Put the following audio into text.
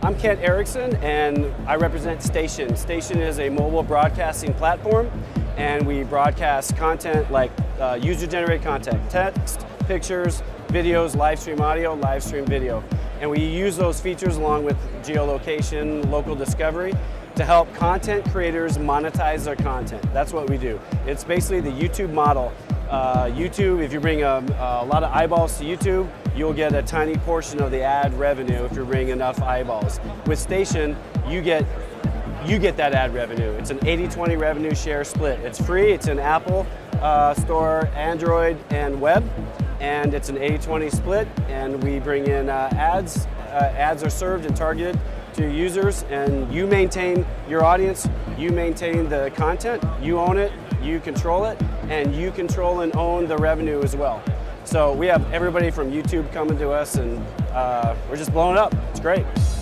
I'm Kent Erickson, and I represent Station. Station is a mobile broadcasting platform, and we broadcast content like user-generated content, text, pictures, videos, live stream audio, live stream video. And we use those features along with geolocation, local discovery, to help content creators monetize their content. That's what we do. It's basically the YouTube model. YouTube, if you bring a lot of eyeballs to YouTube, you'll get a tiny portion of the ad revenue if you bring enough eyeballs. With Station, you get that ad revenue. It's an 80-20 revenue share split. It's free, it's in Apple Store, Android, and web, and it's an 80-20 split, and we bring in ads. Ads are served and targeted to users, and you maintain your audience, you maintain the content, you own it, you control it, and you control and own the revenue as well. So we have everybody from YouTube coming to us, and we're just blowing up. It's great.